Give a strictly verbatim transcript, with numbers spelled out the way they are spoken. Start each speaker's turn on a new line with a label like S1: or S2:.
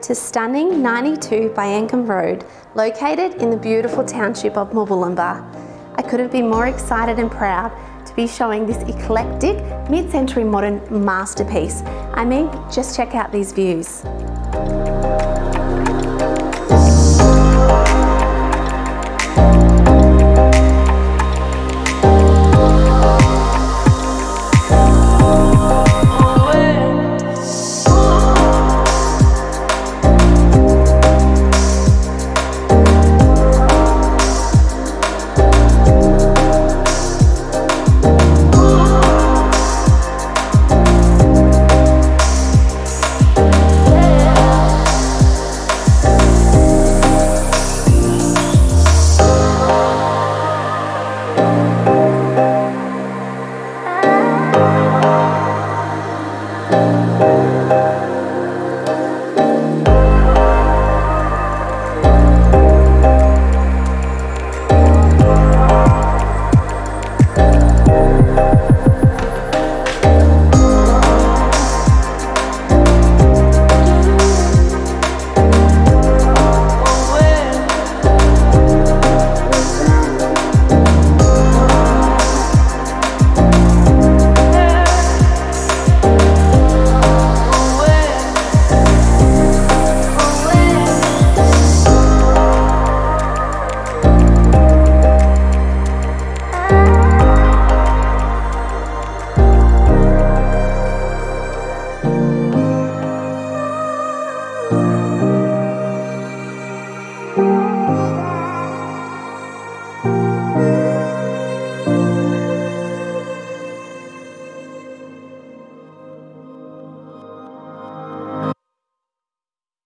S1: to stunning ninety-two Byangum Road, located in the beautiful township of Murwillumbah. I couldn't be more excited and proud to be showing this eclectic mid-century modern masterpiece. I mean, just check out these views.